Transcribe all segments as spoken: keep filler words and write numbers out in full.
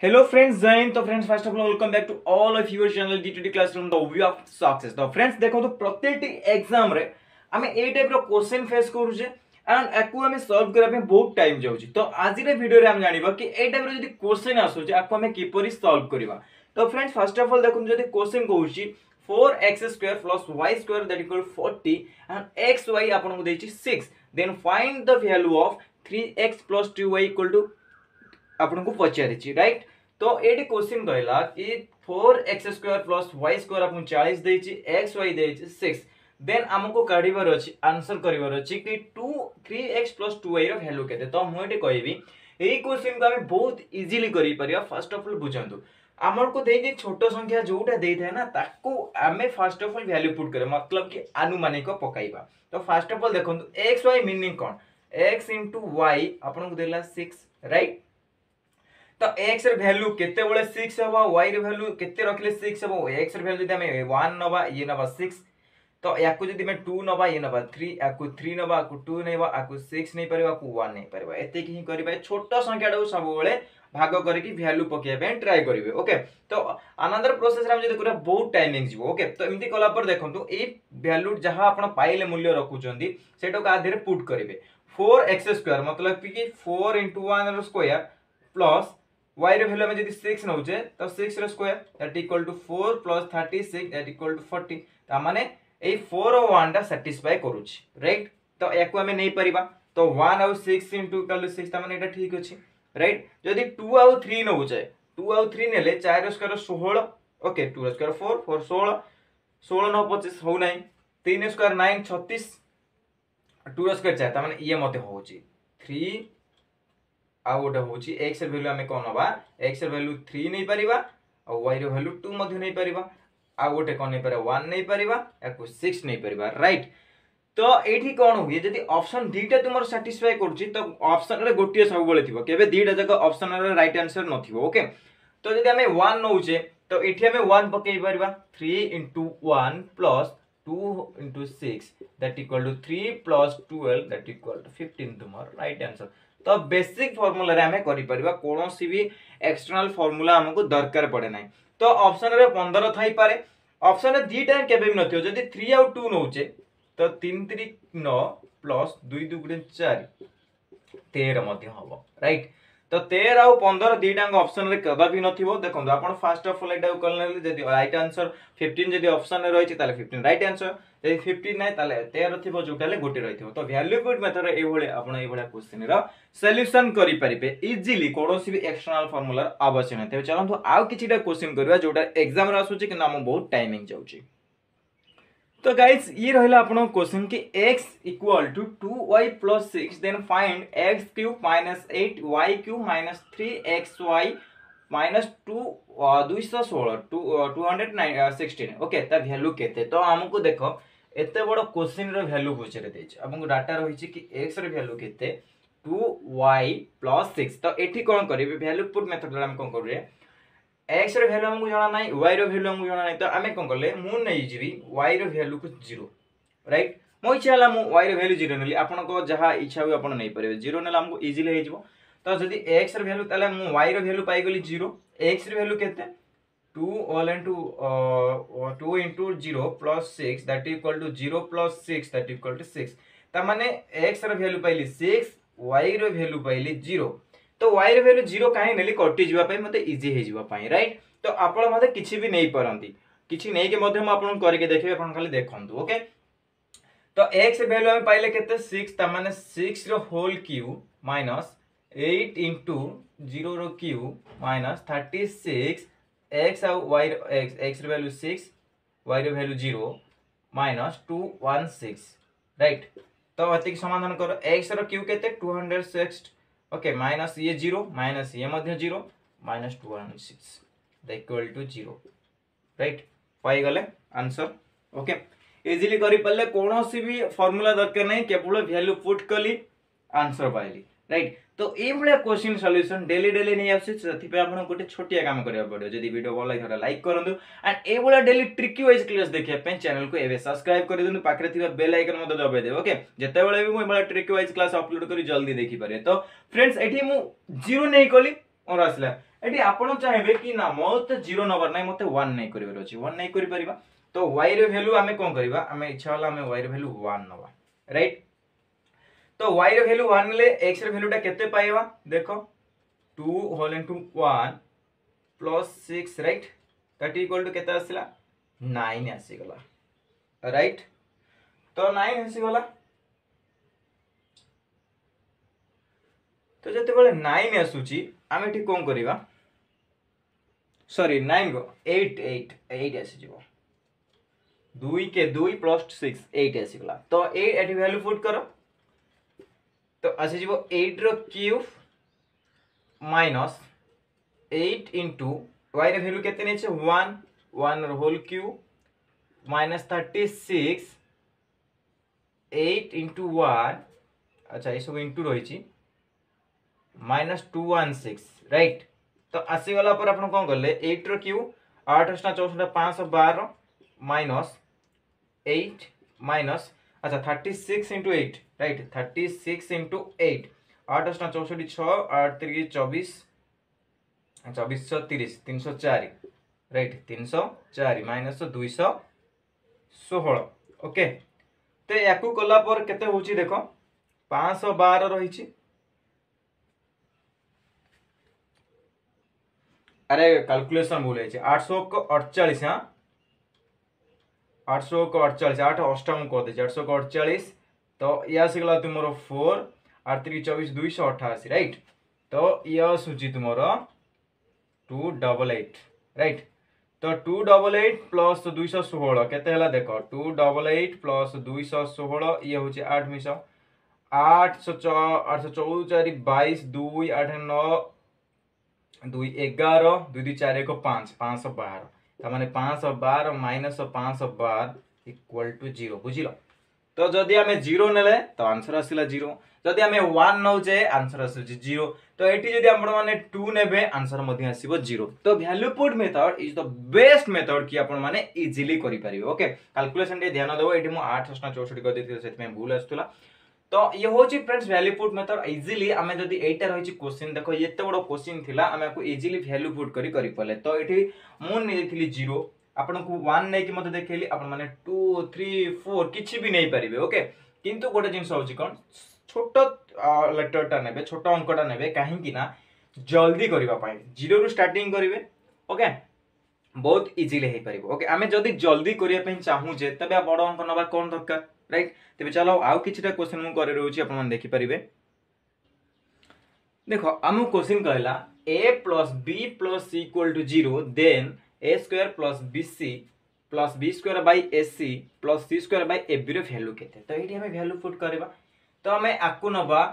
Hello friends, Zain. तो friends first of all welcome back to all of your channel D two D Classroom the view of success. तो friends देखो तो प्रत्येक exam रे आमे ए टाइप रो क्वेश्चन फेस करू जे एंड एकु हमें सॉल्व करा पे बहुत टाइम जाउची। तो आज रे वीडियो रे हम जानिबा कि ए टाइप रो जदी क्वेश्चन आसु जे एकु हमें किपरि सॉल्व करबा। तो फ्रेंड्स फर्स्ट ऑफ ऑल देखो जदी क्वेश्चन कहूची four x square plus y square that equal forty and xy आपन को देची six then find the value of three x plus two y equal to आपन को पचारिची राइट। तो एटी क्वेश्चन कहला कि four x square plus y square आपन चालीस देची एक्स वाई देची सिक्स देन हमको काढिबार अछि आंसर करिवार अछि कि to three x plus two y row value केते। तो हम एटी कहबी एई क्वेश्चन को हम बहुत इजीली करि परिया। फर्स्ट ऑफ ऑल बुझंतु हमर को देई जे छोट संख्या जोटा देई थाए ना ताको हमें first of all value put करे मतलब कि अनुमानिक पकाइबा। तो फर्स्ट ऑफ ऑल देखंतु एक्स वाई मीनिंग कोन x * y आपन को देला सिक्स राइट। तो x रे वैल्यू केते बळे सिक्स हबा y रे वैल्यू केते रखले सिक्स हबो x रे वैल्यू जदी हमें वन नबा ये नबा सिक्स तो याकू जदी मैं टू नबा ये नबा थ्री याकू थ्री नबा याकू टू नेबा याकू सिक्स नै परबा याकू वन नै परबा एते कि करबा छोट संख्या डो सब बळे भाग करी कि वैल्यू पकिया पे ट्राई करिवे। ओके तो अनदर प्रोसेस रे हम जदी कुरा बहुत टाइमिंग जीवो। ओके तो एमती कला पर देखंतु ए वैल्यू जहां आपण पाइले मूल्य रखुचंदी सेटो का आधे पुट करिवे फोर एक्स स्क्वायर मतलब कि फोर * वन रो स्क्वायर प्लस y रे वैल्यू में जदी सिक्स नउचे तो सिक्स रो square that equal to four plus thirty six that equal to forty ता माने ए फोर और वन टा सैटिस्फाई करूची राइट। तो याकू हमें नहीं परिबा तो वन और सिक्स * इक्वल टू सिक्स ता माने एटा ठीक अछि राइट। जदी टू और थ्री नउचे टू और थ्री नेले फोर रो स्क्वायर सिक्सटीन ओके टू रो square four four sixteen sixteen नौ पच्चीस हो नाही थ्री रो स्क्वायर नाइन छत्तीस टू रो स्क्वायर चार ता माने ये मते होची थ्री आ गोटे होची x रे वैल्यू हमें कोन हबा x रे वैल्यू थ्री नै परिबा आ y रे वैल्यू टू मध्ये नै परिबा आ गोटे कोन नै परिबा वन नै परिबा याकू सिक्स नै परिबा राइट। तो एठी कोन होय जदी ऑप्शन दीटा तुमर सैटिस्फाई करछि तो ऑप्शन रे गोटिए सब बळे थिबो केबे दीटा जक ऑप्शन रे राइट आंसर नथिबो। ओके तो जदी हमें वन नउचे तो एठी हमें वन पकेइ परिबा three * one plus two * six that equal to three plus twelve that equal to fifteen तुमर राइट आंसर। तो बेसिक फार्मूला रे हमें करि परिबा कोनोसी भी एक्सटर्नल फार्मूला हमको दरकार पड़े नाही। तो ऑप्शन रे पंद्रह थाई पारे ऑप्शन रे दीटा केबे भी नथियो जदी थ्री और टू नउचे तो तीन थ्री नौ प्लस टू टू चार तेरह मध्ये हबो राइट। तो तेरह और पंद्रह दीटा ऑप्शन रे कदा भी नथिबो देखो आपण फर्स्ट ऑफ ऑल एटा करले जदी राइट आंसर फिफ्टीन जदी ऑप्शन रे रहिछि ताले फिफ्टीन राइट आंसर जदी फिफ्टीन नै ताले तेरह थिबो जोटाले गोटे रहिथिबो। तो वैल्यू पुट मेथड रे ए भले आपण ए भले क्वेश्चन रो सॉल्यूशन करि परिबे इजीली कोनोसी भी एक्सटर्नल फार्मूला आवश्यक नै। ते चलंतु आउ किछिटा क्वेश्चन करबा जोटा एग्जाम रे आसुछि कि हम बहुत टाइमिंग जाउछि। तो गाइस ये रहला आपन क्वेश्चन कि x equal to two y plus six then find x cube minus eight y cube minus three x y minus two two sixteen two hundred sixteen okay ता वैल्यू केते। तो हमको देखो एते बड़ क्वेश्चन रो वैल्यू पूछरे देछ हमको data रहिछि कि x रो वैल्यू केते टू वाई प्लस सिक्स। तो एठी कोन करिवे वैल्यू पुट मेथड रे हम कोन करिवे x रो वैल्यू हमको जाना नाही y रो वैल्यू हमको जाना नाही तो हमें कोन करले मु नै जिवि y रो वैल्यू को जीरो राइट। मो इच्छा हला मु y रो वैल्यू जीरो नेली आपन को जहा इच्छा हो आपन नै परिबे जीरो नेला हमको इजीली हे जिवो। तो जदी x रो वैल्यू ताले मु y रो वैल्यू पाई गेली जीरो x रो वैल्यू केते two all into two into zero plus six that equal to zero plus six that equal to six ता माने x रो वैल्यू पाइली सिक्स y रो वैल्यू पाइली जीरो। तो y रे वैल्यू जीरो काहे नेली कटि जिबा पई मते इजी हे जिबा पई राइट। तो आपण मते किछि भी नै परंती किछि नै के मध्यम आपण करके देखबे आपण खाली देखंतु। ओके तो x वैल्यू हम पाइले केते सिक्स ता माने सिक्स रो whole cube minus eight into zero रो cube minus thirty six x और y रो x x रो वैल्यू सिक्स y रो value zero minus two one six right. तो अति समाधान करो x रो क्यूब केते two hundred six okay minus ये जीरो माइनस ये मध्य zero minus two one six the equal to zero right पाई गले आंसर। ओके इजीली करि पल्ले कोनोसी भी फार्मूला दरकार नै केवल वैल्यू पुट कली आंसर पाइली राइट। तो ए भले क्वेश्चन सॉल्यूशन डेली डेली नै आसी सथि पे आपण गोटे छोटिया काम करिया पड़ियो। जदी वीडियो भल लागिला लाइक करंतु एंड ए भले डेली ट्रिकी वाइज क्लास देखिया पे चैनल को एबे सब्सक्राइब कर देनु पाखरे थिबा बेल आइकन मते दबाइ देबो। ओके जते बेले भी मु भले ट्रिकी वाइज क्लास अपलोड करी जल्दी देखि पारे। तो फ्रेंड्स एठी मु जीरो नै कली और आसला एटी आपण चाहेबे कि ना मते जीरो नंबर नाही मते वन नहीं करिवर अछि वन नहीं करि परिबा तो y रे वैल्यू आमे कोन करिबा आमे इच्छा होला आमे y रे वैल्यू वन नबा राइट तो y रे वैल्यू वन ले x रे वैल्यूटा केते पाइबा देखो two whole into one plus six right that equal to केते आसिला नाइन आसी गला राइट तो नाइन आसी गला तो जते बेले नाइन आसुची आमे एठी कोन करिबा सॉरी नाइन गो एट एट एट आसी जीवो दुई के दुई प्लस सिक्स एट आसी गला तो एट एठी वैल्यू पुट करो तो आसी जीवो एट रो cube minus eight into y रे वैल्यू केते नेछे वन वन रो whole cube minus thirty six eight into one अच्छा ये सब इनटू रही minus two one six right तो आसी गला पर आपण कोन करले एट रो क्यूब आठ अष्टा चौसठ पाँच सौ बारह माइनस एट माइनस अच्छा thirty six into eight right thirty six into eight आठ अष्टा चौसठ छः आठ तीन चौबीस चौबीस सौ तीस तीन सौ चार राइट तीन सौ चार माइनस दुई सौ षोहल ओके तो या कला पर केते होची देखो पाँच सौ बारह रही अरे कैलकुलेशन भूल है आठ सौ को अड़चालीस हाँ आठ सौ को अड़चालीस आठ अष्टम कर दे आठ सौ को अड़चालीस तो यह आसगला तुम फोर आठ तीन चौबीस दुई सौ अठाशी राइट तो यह सूची तुम टू डबल एट राइट तो टू डबल एट प्लस दुई सौ षोह के देख टू डबल एट प्लस दुई सौ षोह ये हूँ आठ मिश आठ सौ आठ सौ चौदह चार बैश दुई आठ नौ दुई एगार दुई दुई चार एक पाँच पाँच सौ बारह ताने पाँच सौ बारह माइनस पाँच सौ बारह इक्वल टू जीरो बुझिल तो जदि आम जीरो नेले तो आंसर आसला जीरो जदि आम वन नौचे आंसर आस जीरो तो ये जदि आपण मैंने टू ने आंसर मध्य आसो जीरो तो value put method is the best method कि आपण मैंने इजिली करें ओके कैलकुलेशन ध्यान देव ये आठ अष्टा चौसठ कर भूल आसला तो ये हूँ friends value put method easily आम जब एटा रही क्वेश्चन देखो ये बड़ क्वेश्चन थिला आम आपको इजिली वैल्यू पुट करी करि पले तो ये मुझे जीरो आपन को वन नहीं कि मते देखैली आपन माने टू थ्री फोर किछि भी नहीं पारिबे ओके किंतु गोटे जिंस होची कोन छोट लेटरटा नेबे छोट अंकटा नेबे काहे कि ना जल्दी करबा पाए जीरो रु स्टार्टिंग करिवे ओके बहुत इजीली हे पारिबो ओके आमे जदी जल्दी करिया पे चाहू जे तबे बड़ अंक नबा कोन दरकार राइट तबे चलो आउ किछटा क्वेश्चन मु करे रहउची आपन देखि पारिबे देखो आमु क्वेश्चन कहला a plus b plus c equal to zero then a square plus bc plus b square by ac plus c square by ab रो वैल्यू केते तो एठी हमें वैल्यू पुट करबा तो हमें आकु नबा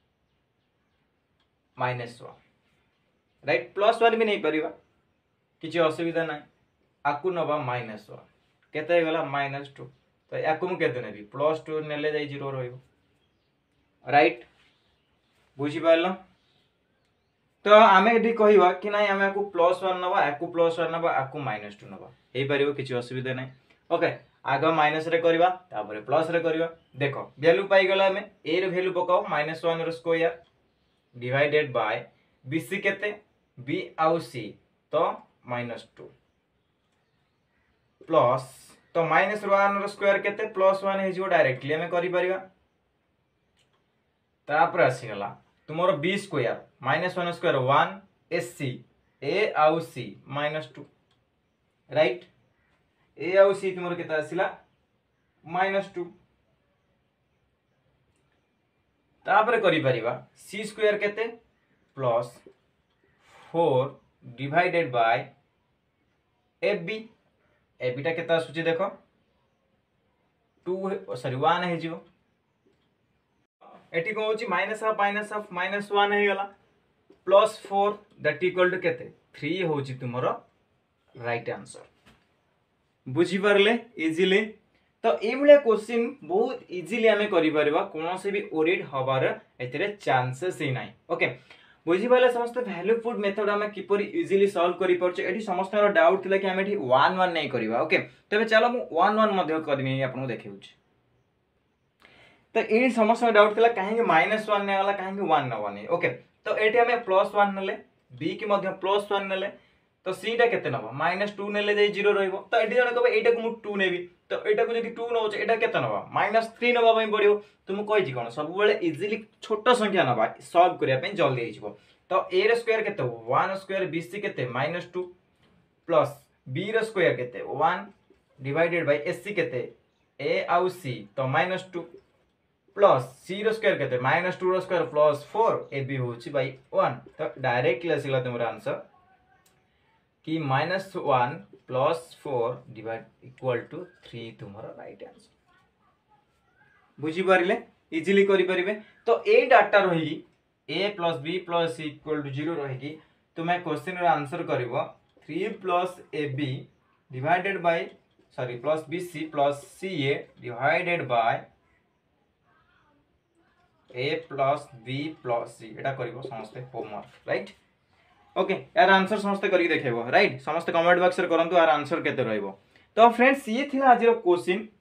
minus one right plus one भी नहीं परिबा किछि असुविधा नाही आकु नबा माइनस वन केते गला माइनस टू तो याकु मु केते नेबी प्लस टू नेले जाई जीरो रहइबो राइट बुझी पाइलो तो आमे यदि कहवा कि ना आमे आकु प्लस वन नबा आकु प्लस वन नबा आकु माइनस टू नबा हे परिबो किछि असुविधा नाही ओके आग माइनस रे करबा तापर प्लस रे करबा देखो वैल्यू पाई गला हमें a रे वैल्यू पकाओ माइनस वन रो स्क्वायर डिवाइडेड बाय bc केते b आउ c तो माइनस टू प्लस तो माइनस वन रो स्क्वायर केते प्लस वन हे जिवो डायरेक्टली हमें करि परिबा तापर आसी गला तुमरो b square minus one square one sc a आउ c minus two right a आउ c तुमरो केता आसिला माइनस टू तापर करि परिबा c स्क्वायर केते plus four divided by ab ab टा केता आसुची देखो टू सॉरी वन हे जिवो एटी को होची minus half minus half minus one हे गला plus four that equal to केते थ्री होची तुमरो राइट आंसर बुझी परले इजीली तो ए भले क्वेश्चन बहुत इजीली हमें करि परबा कोनो से भी ओरिड हबार एतरे चांसेस ही नाही ओके बुझी परले समस्त वैल्यू पुट मेथड हमें किपरि इजीली सॉल्व करि परछ एटी समस्त रो डाउट थिला कि हमें एटी वन वन नहीं करबा ओके तबे चलो मु वन वन मध्ये करनी आपन देखिउछ तो ये समस्त डाउट थिला काहे कि माइनस वन ने वाला काहे कि वन न वन ओके तो एटी हमें प्लस वन नले बी की मध्य प्लस वन नेले तो सी टा केते नबा माइनस टू नेले जाई जीरो रहइबो तो एठी जण कहबे एटा को मु टू नेबी तो एटा को जदी टू नोच एटा केते नबा माइनस थ्री नबा पई पड़ियो तुम कहि छी कोन सब बेले इजीली छोट संख्या नबा सॉल्व करिया पई जल्दी हे जिवो तो a र स्क्वायर केते वन स्क्वायर bc केते माइनस टू प्लस b र स्क्वायर केते वन डिवाइडेड बाय ac केते a आउ c तो माइनस टू प्लस c र स्क्वायर केते माइनस टू र स्क्वायर प्लस फोर ab होची बाय वन तो डायरेक्टली आसीला तुमरा आंसर कि minus one plus four divide equal to three तुम्हारा राइट आंसर बुझी पारिले इजीली करि परिबे तो ए डाटा रही a plus b plus c equal to zero रही तुम्हें क्वेश्चन रो आंसर करिवो three plus ab divided by sorry plus bc plus ca divided by a plus b plus c एटा करिवो समस्त होमवर्क राइट ओके यार answer समस्त करके देखेबो राइट समस्त कमेंट बॉक्स रे करंतु यार आंसर केते रहइबो तो फ्रेंड्स ये थिला आज रो क्वेश्चन